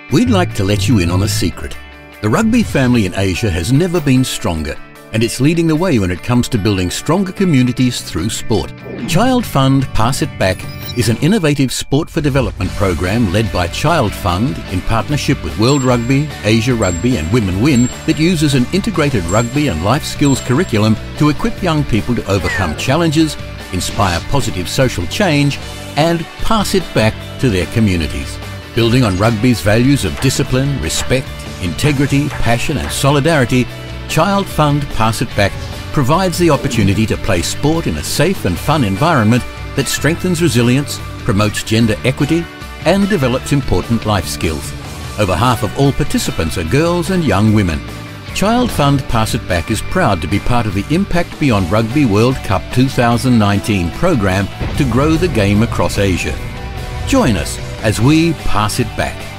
We'd like to let you in on a secret. The rugby family in Asia has never been stronger, and it's leading the way when it comes to building stronger communities through sport. ChildFund Pass It Back is an innovative sport for development program led by ChildFund in partnership with World Rugby, Asia Rugby and Women Win that uses an integrated rugby and life skills curriculum to equip young people to overcome challenges, inspire positive social change and pass it back to their communities. Building on rugby's values of discipline, respect, integrity, passion and solidarity, ChildFund Pass It Back provides the opportunity to play sport in a safe and fun environment that strengthens resilience, promotes gender equity and develops important life skills. Over half of all participants are girls and young women. ChildFund Pass It Back is proud to be part of the Impact Beyond Rugby World Cup 2019 program to grow the game across Asia. Join us as we pass it back.